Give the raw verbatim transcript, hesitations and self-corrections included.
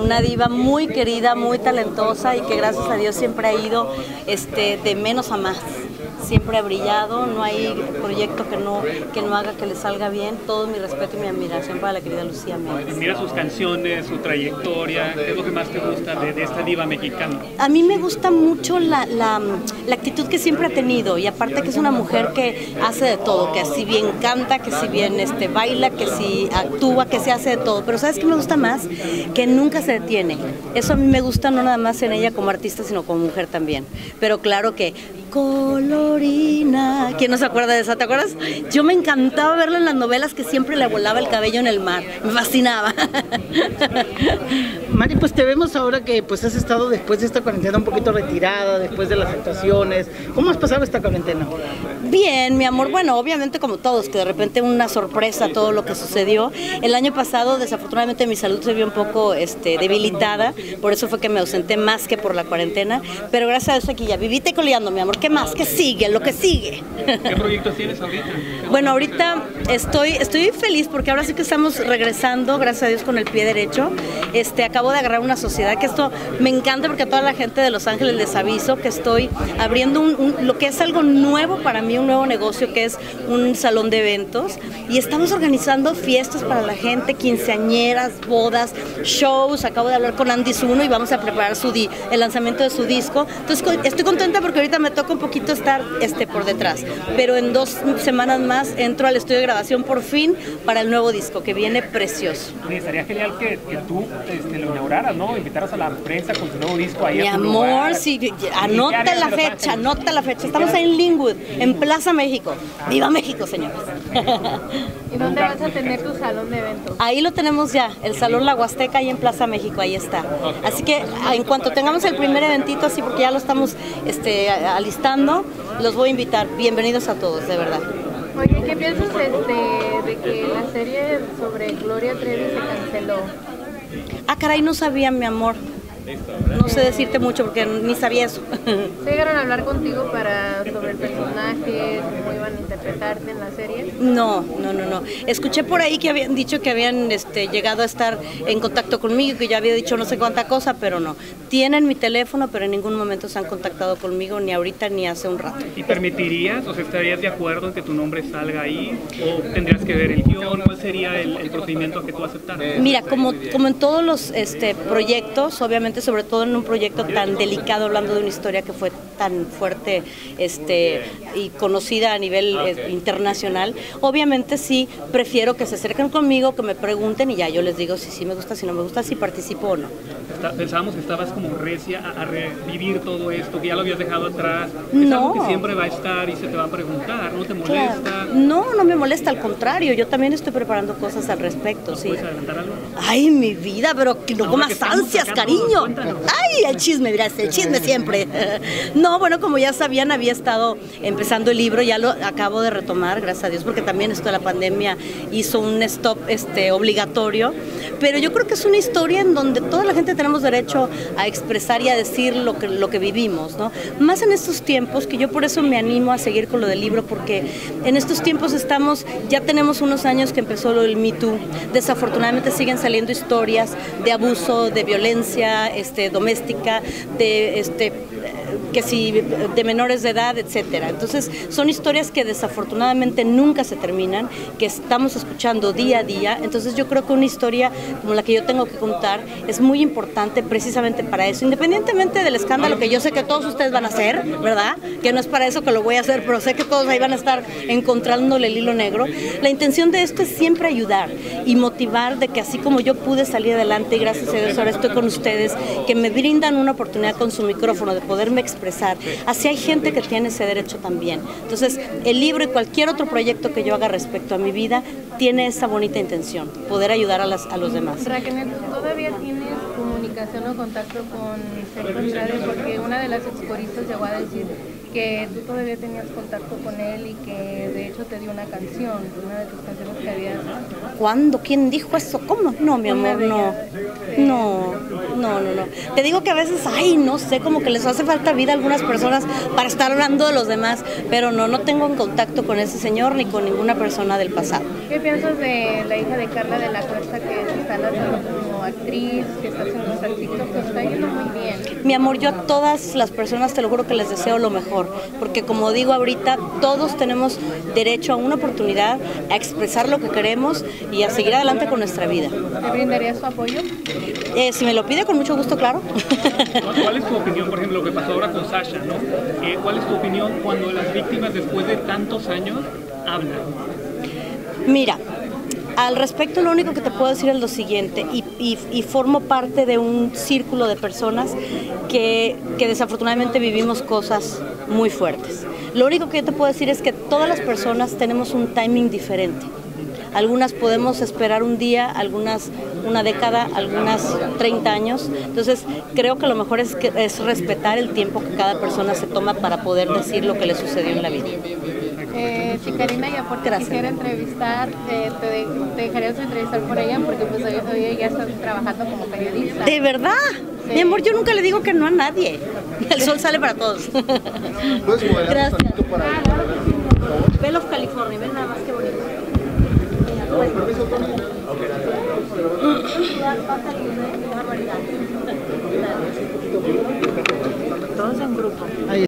una diva muy querida, muy talentosa y que gracias a Dios siempre ha ido este, de menos a más. Siempre ha brillado, no hay proyecto que no, que no haga que le salga bien. Todo mi respeto y mi admiración para la querida Lucía Méndez. Mira sus canciones, su trayectoria, ¿qué es lo que más te gusta de, de esta diva mexicana? A mí me gusta mucho la, la, la actitud que siempre ha tenido, y aparte que es una mujer que hace de todo, que si bien canta, que si bien este, baila, que si actúa, que se hace de todo. Pero ¿sabes qué me gusta más? Que nunca se detiene. Eso a mí me gusta no nada más en ella como artista, sino como mujer también. Pero claro que colorina, ¿quién no se acuerda de esa? ¿Te acuerdas? Yo me encantaba verla en las novelas, que siempre le volaba el cabello en el mar, me fascinaba. Mari, pues te vemos ahora que pues has estado después de esta cuarentena un poquito retirada, después de las actuaciones. ¿Cómo has pasado esta cuarentena? Bien, mi amor, bueno, obviamente como todos, que de repente una sorpresa todo lo que sucedió. El año pasado, desafortunadamente, mi salud se vio un poco este, debilitada, por eso fue que me ausenté más que por la cuarentena, pero gracias a eso aquí ya viviste coleando, mi amor. ¿Qué más? ¿Qué sigue? Lo que sigue. ¿Qué proyectos tienes ahorita? Bueno, ahorita estoy, estoy feliz porque ahora sí que estamos regresando, gracias a Dios, con el pie derecho. Este, acabo de agarrar una sociedad, que esto me encanta porque a toda la gente de Los Ángeles les aviso que estoy abriendo un, un, lo que es algo nuevo para mí, un nuevo negocio, que es un salón de eventos, y estamos organizando fiestas para la gente, quinceañeras, bodas, shows. Acabo de hablar con Andy Zuno y vamos a preparar su di, el lanzamiento de su disco. Entonces estoy contenta porque ahorita me toca un poquito estar este, por detrás, pero en dos semanas más entro al estudio de grabación por fin para el nuevo disco, que viene precioso. Oye, estaría genial que, que tú este, lo inauguraras, ¿no? Invitaras a la prensa con tu nuevo disco ahí. Mi a tu amor, lugar. sí, anota la fecha, anota la fecha. Estamos en Linwood, en Plaza México. ¡Viva México, señores! ¿Y dónde vas a tener tu salón de eventos? Ahí lo tenemos ya, el Salón La Huasteca, ahí en Plaza México, ahí está. Así que en cuanto tengamos el primer eventito, así porque ya lo estamos este, alistando, los voy a invitar. Bienvenidos a todos, de verdad. Oye, ¿qué piensas este, de que la serie sobre Gloria Trevi se canceló? Ah, caray, no sabía, mi amor. No sé decirte mucho porque ni sabía eso. ¿Se llegaron a hablar contigo para sobre el personaje, cómo iban a interpretarte en la serie? No, no, no, no. Escuché por ahí que habían dicho que habían este, llegado a estar en contacto conmigo, que ya había dicho no sé cuánta cosa, pero no. Tienen mi teléfono, pero en ningún momento se han contactado conmigo, ni ahorita ni hace un rato. ¿Y permitirías, o sea, estarías de acuerdo en que tu nombre salga ahí? ¿O tendrías que ver el guión? ¿Cuál sería el, el procedimiento que tú aceptaras? Mira, como, como en todos los este, proyectos, obviamente, sobre todo en un proyecto tan delicado, hablando de una historia que fue tan fuerte este, y conocida a nivel eh, internacional, obviamente sí prefiero que se acerquen conmigo, que me pregunten y ya yo les digo si sí me gusta, si no me gusta, si participo o no. Pensábamos que estabas como recia a, a revivir todo esto, que ya lo habías dejado atrás. Es No. algo que siempre va a estar y se te va a preguntar, ¿no te molesta? Claro. No, no me molesta, al contrario, yo también estoy preparando cosas al respecto, sí. ¿Puedes adelantar algo? Ay, mi vida, pero que no con más ansias, cariño. Cuéntanos. Ay, el chisme, mira, el chisme siempre. No, bueno, como ya sabían, había estado empezando el libro, ya lo acabo de retomar, gracias a Dios, porque también esto de la pandemia hizo un stop este, obligatorio. Pero yo creo que es una historia en donde toda la gente tenemos derecho a expresar y a decir lo que, lo que vivimos, ¿no? Más en estos tiempos, que yo por eso me animo a seguir con lo del libro, porque en estos tiempos estamos, ya tenemos unos años que empezó lo del Me Too. Desafortunadamente siguen saliendo historias de abuso, de violencia este, doméstica, de este que si de menores de edad, etcétera. Entonces son historias que desafortunadamente nunca se terminan, que estamos escuchando día a día. Entonces yo creo que una historia como la que yo tengo que contar es muy importante precisamente para eso, independientemente del escándalo que yo sé que todos ustedes van a hacer, ¿verdad? Que no es para eso que lo voy a hacer, pero sé que todos ahí van a estar encontrándole el hilo negro. La intención de esto es siempre ayudar y motivar, de que así como yo pude salir adelante y gracias a Dios ahora estoy con ustedes, que me brindan una oportunidad con su micrófono de poderme expresar, así hay gente que tiene ese derecho también. Entonces el libro y cualquier otro proyecto que yo haga respecto a mi vida tiene esa bonita intención, poder ayudar a, las, a los demás. Raquel, ¿todavía tienes comunicación o contacto con Sergio Andrade? Porque una de las excoristas llegó a decir que tú todavía tenías contacto con él y que de hecho te dio una canción, una de tus canciones que habías... ¿Cuándo? ¿Quién dijo eso? ¿Cómo? No, mi amor, no. No, no, no, no. Te digo que a veces, ay, no sé, como que les hace falta vida a algunas personas para estar hablando de los demás, pero no, no tengo en contacto con ese señor ni con ninguna persona del pasado. ¿Qué piensas de la hija de Carla de la Cuesta, que se está lanzando como actriz, que está haciendo hasta TikTok, te está yendo muy bien. Mi amor, yo a todas las personas te lo juro que les deseo lo mejor, porque como digo ahorita, todos tenemos derecho a una oportunidad, a expresar lo que queremos y a seguir adelante con nuestra vida. ¿Te brindaría su apoyo? Eh, si me lo pide, con mucho gusto, claro. ¿Cuál es tu opinión, por ejemplo, lo que pasó ahora con Sasha, ¿no? Eh, ¿Cuál es tu opinión cuando las víctimas, después de tantos años, hablan? Mira, al respecto lo único que te puedo decir es lo siguiente, y, y, y formo parte de un círculo de personas que, que desafortunadamente vivimos cosas muy fuertes. Lo único que yo te puedo decir es que todas las personas tenemos un timing diferente. Algunas podemos esperar un día, algunas una década, algunas treinta años. Entonces creo que lo mejor es, que, es respetar el tiempo que cada persona se toma para poder decir lo que le sucedió en la vida. Eh, si Karina Yapor te quisiera entrevistar, eh, te, de, te dejarías entrevistar por ella porque pues hoy, hoy ya estás trabajando como periodista. ¿De verdad? Sí. Mi amor, yo nunca le digo que no a nadie. El sol sale para todos. Gracias. Bell of California, ven nada más que bonito. Todos en grupo.